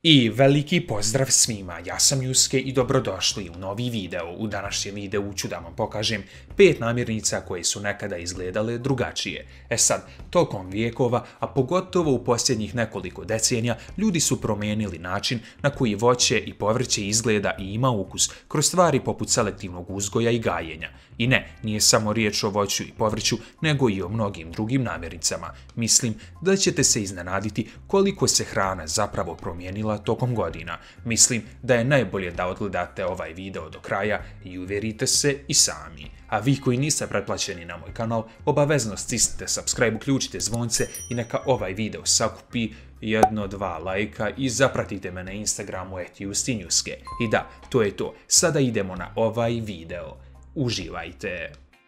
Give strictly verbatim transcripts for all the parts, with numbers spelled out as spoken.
I veliki pozdrav svima, ja sam Juske i dobrodošli u novi video. U današnjem videu ću da vam pokažem pet namirnica koje su nekada izgledale drugačije. E sad, tokom vijekova, a pogotovo u posljednjih nekoliko decenija, ljudi su promijenili način na koji voće i povrće izgleda i ima ukus kroz stvari poput selektivnog uzgoja i gajenja. I ne, nije samo riječ o voću i povrću, nego i o mnogim drugim namirnicama. Mislim da ćete se iznenaditi koliko se hrana zapravo promijenila tokom godina. Mislim da je najbolje da odgledate ovaj video do kraja i uvjerite se i sami. A vi koji niste pretplaćeni na moj kanal, obavezno stisnite subscribe, uključite zvonce i neka ovaj video sakupi jedno, dva lajka i zapratite me na Instagramu et justinjuske. I da, to je to. Sada idemo na ovaj video. Uživajte!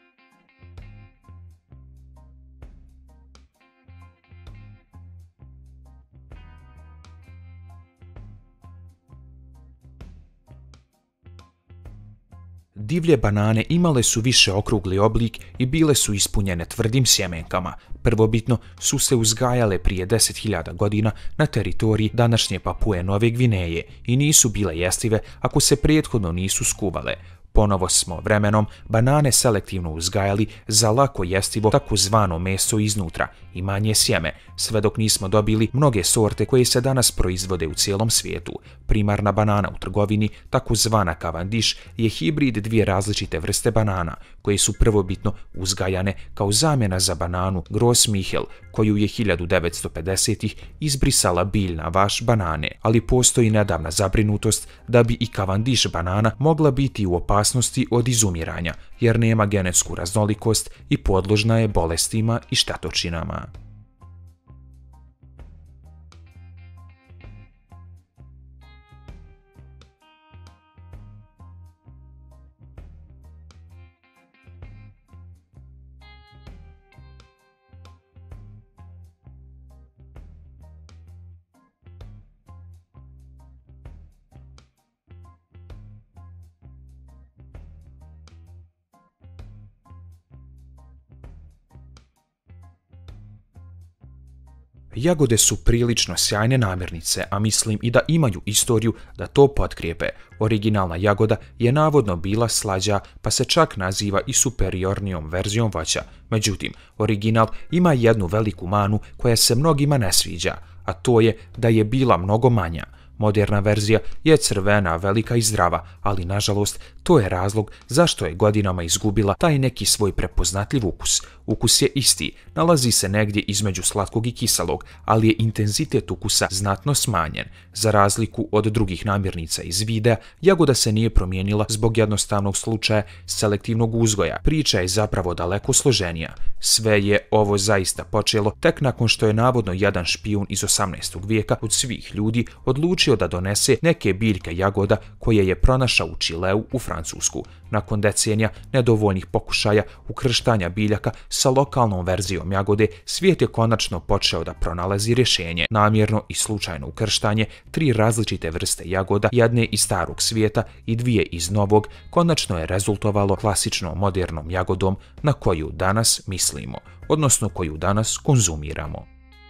Divlje banane imale su više okrugli oblik i bile su ispunjene tvrdim sjemenkama. Prvobitno su se uzgajale prije deset hiljada godina na teritoriji današnje Papue Nove Gvineje i nisu bile jestive ako se prethodno nisu skuvale. Ponovo smo vremenom banane selektivno uzgajali za lako jestivo takozvano meso iznutra i manje sjeme, sve dok nismo dobili mnoge sorte koje se danas proizvode u cijelom svijetu. Primarna banana u trgovini, takozvana Cavendish, je hibrid dvije različite vrste banana, koje su prvobitno uzgajane kao zamjena za bananu Gros Michel, koju je hiljadu devetsto pedesetih izbrisala biljna vaš banane, ali postoji nedavna zabrinutost da bi i Cavendish banana mogla biti u opasnosti od izumiranja, jer nema genetsku raznolikost i podložna je bolestima i štetočinama. Jagode su prilično sjajne namirnice, a mislim i da imaju istoriju da to potkrijepe. Originalna jagoda je navodno bila slađa, pa se čak naziva i superiornijom verzijom voća. Međutim, original ima jednu veliku manu koja se mnogima ne sviđa, a to je da je bila mnogo manja. Moderna verzija je crvena, velika i zdrava, ali nažalost to je razlog zašto je godinama izgubila taj neki svoj prepoznatljiv ukus. Ukus je isti, nalazi se negdje između slatkog i kiselog, ali je intenzitet ukusa znatno smanjen. Za razliku od drugih namirnica iz videa, jagoda se nije promijenila zbog jednostavnog slučaja selektivnog uzgoja. Priča je zapravo daleko složenija. Sve je ovo zaista počelo tek nakon što je navodno jedan špijun iz osamnaestog vijeka od svih ljudi odlučio da donese neke biljke jagoda koje je pronašao u Čileu u Francusku. Nakon decenija nedovoljnih pokušaja ukrštanja biljaka sa lokalnom verzijom jagode, svijet je konačno počeo da pronalazi rješenje. Namjerno i slučajno ukrštanje tri različite vrste jagoda, jedne iz starog svijeta i dvije iz novog, konačno je rezultovalo klasičnom modernom jagodom na koju danas mislimo, odnosno koju danas konzumiramo.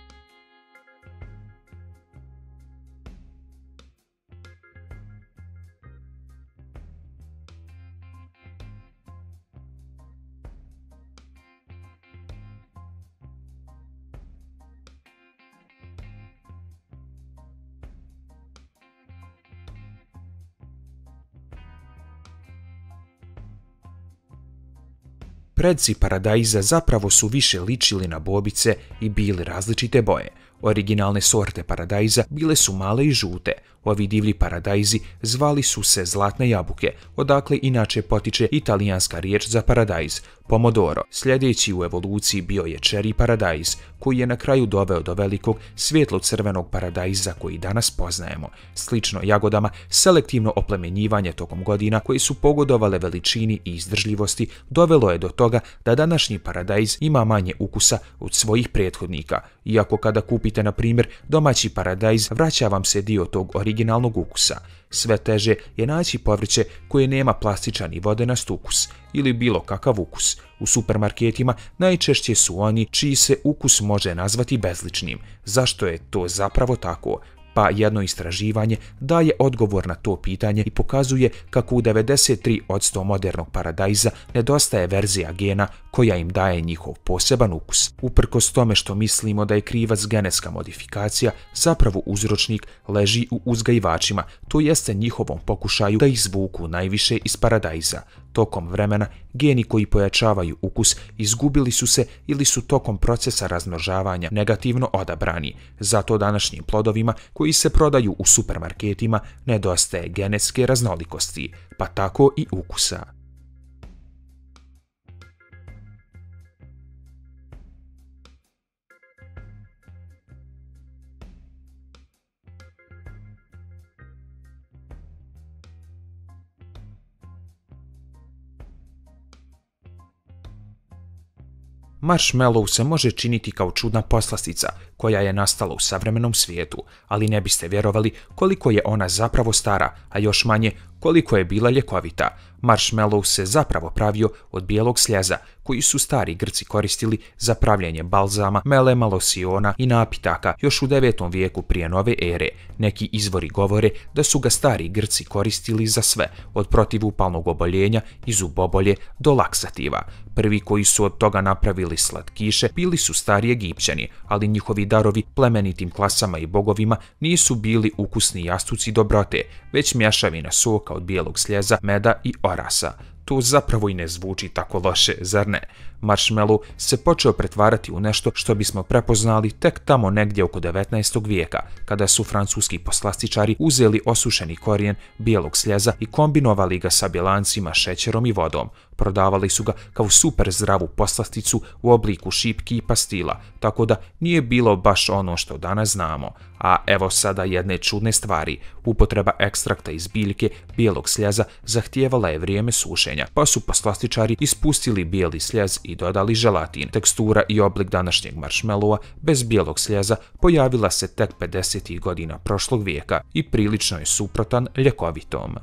Predci paradajza zapravo su više ličili na bobice i bili različite boje. Originalne sorte paradajza bile su male i žute. Ovi divlji paradajzi zvali su se zlatne jabuke, odakle inače potiče italijanska riječ za paradajz, pomodoro. Sljedeći u evoluciji bio je cherry paradajz, koji je na kraju doveo do velikog svjetlo-crvenog paradajza koji danas poznajemo. Slično jagodama, selektivno oplemenjivanje tokom godina koje su pogodovale veličini i izdržljivosti dovelo je do toga da današnji paradajz ima manje ukusa od svojih prethodnika. Iako kada kupite na primjer domaći paradajz, vraća vam se dio tog originalnog ukusa. Sve teže je naći povrće koje nema plastičan i vodenast ukus ili bilo kakav ukus. U supermarketima najčešće su oni čiji se ukus može nazvati bezličnim. Zašto je to zapravo tako? pa jedno istraživanje daje odgovor na to pitanje i pokazuje kako u devedeset tri posto modernog paradajza nedostaje verzija gena koja im daje njihov poseban ukus. Uprkos tome što mislimo da je krivac genetska modifikacija, zapravo uzročnik leži u uzgajivačima, to jeste njihovom pokušaju da izvuku najviše iz paradajza. Tokom vremena, geni koji pojačavaju ukus izgubili su se ili su tokom procesa razmnožavanja negativno odabrani. Zato današnjim plodovima koji se prodaju u supermarketima nedostaje genetske raznolikosti, pa tako i ukusa. Marshmallow se može činiti kao čudna poslastica koja je nastala u savremenom svijetu, ali ne biste vjerovali koliko je ona zapravo stara, a još manje koliko je bila ljekovita. Marshmallow se zapravo pravio od bijelog sljeza, koji su stari Grci koristili za pravljenje balzama, melema, losiona i napitaka još u devetom vijeku prije nove ere. Neki izvori govore da su ga stari Grci koristili za sve, od protivupalnog oboljenja i zubobolje do laksativa. Prvi koji su od toga napravili slatkiše bili su stari Egipćani, ali njihovi darovi plemenitim klasama i bogovima nisu bili ukusni jastuci dobrote, već mješavina soka od bijelog sljeza, meda i orasa. To zapravo i ne zvuči tako loše, zar ne? Marshmallow se počeo pretvarati u nešto što bismo prepoznali tek tamo negdje oko devetnaestog vijeka, kada su francuski poslastičari uzeli osušeni korijen bijelog sljeza i kombinovali ga sa bjelancima, šećerom i vodom. Prodavali su ga kao super zdravu poslasticu u obliku šipki i pastila, tako da nije bilo baš ono što danas znamo. A evo sada jedne čudne stvari. Upotreba ekstrakta iz biljke bijelog sljeza zahtijevala je vrijeme sušenja, pa su poslastičari ispustili bijeli sljez i dodali želatin. Tekstura i oblik današnjeg marshmallowa bez bijelog sljeza pojavila se tek pedesetih godina prošlog vijeka i prilično je suprotan ljekovitom.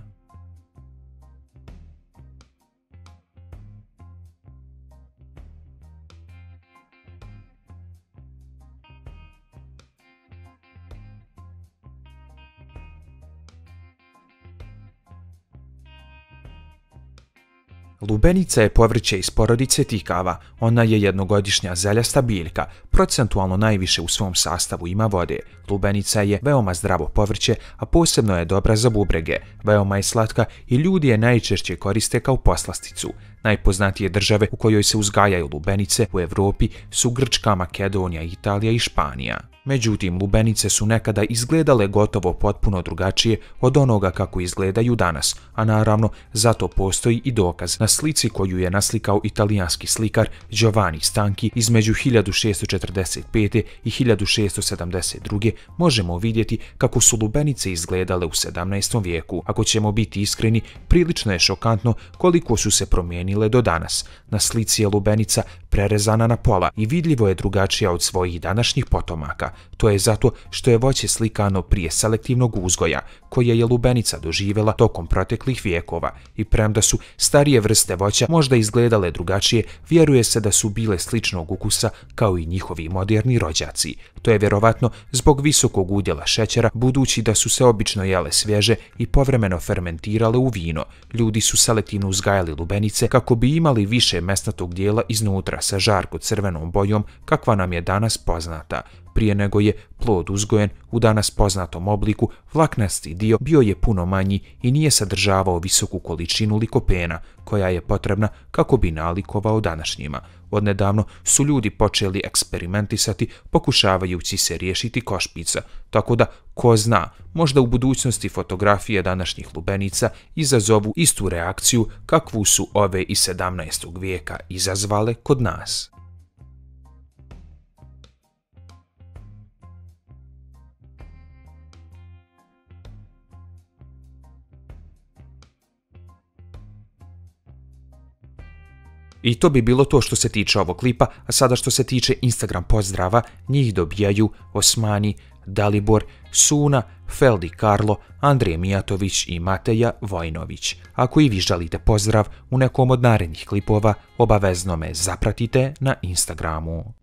Lubenica je povrće iz porodice tikava. Ona je jednogodišnja zeljasta biljka, procentualno najviše u svom sastavu ima vode. Lubenica je veoma zdravo povrće, a posebno je dobra za bubrege. Veoma je slatka i ljudi je najčešće koriste kao poslasticu. Najpoznatije države u kojoj se uzgajaju lubenice u Evropi su Grčka, Makedonija, Italija i Španija. Međutim, lubenice su nekada izgledale gotovo potpuno drugačije od onoga kako izgledaju danas, a naravno zato postoji i dokaz. Na slici koju je naslikao italijanski slikar Giovanni Stanchi između hiljadu šessto četrdeset pete. i hiljadu šessto sedamdeset druge možemo vidjeti kako su lubenice izgledale u sedamnaestom vijeku. Ako ćemo biti iskreni, prilično je šokantno koliko su se promijenile do danas. Na slici je lubenica prerezana na pola i vidljivo je drugačija od svojih današnjih potomaka. To je zato što je voće slikano prije selektivnog uzgoja, koje je lubenica doživjela tokom proteklih vijekova, i premda su starije vrste voća možda izgledale drugačije, vjeruje se da su bile sličnog ukusa kao i njihovi moderni rođaci. To je vjerovatno zbog visokog udjela šećera, budući da su se obično jele svježe i povremeno fermentirale u vino. Ljudi su selektivno uzgajali lubenice kako bi imali više mesnatog dijela iznutra sa žarko crvenom bojom kakva nam je danas poznata. Prije nego je plod uzgojen u danas poznatom obliku, vlaknasti dio bio je puno manji i nije sadržavao visoku količinu likopena, koja je potrebna kako bi nalikovao današnjima. Odnedavno su ljudi počeli eksperimentisati pokušavajući se riješiti košpica, tako da, ko zna, možda u budućnosti fotografije današnjih lubenica izazovu istu reakciju kakvu su ove iz sedamnaestog vijeka izazvale kod nas. I to bi bilo to što se tiče ovog klipa, a sada što se tiče Instagram pozdrava, njih dobijaju Osmani, Dalibor, Suna, Feldi Karlo, Andrej Mijatović i Mateja Vojnović. Ako i vi želite pozdrav u nekom od narednih klipova, obavezno me zapratite na Instagramu.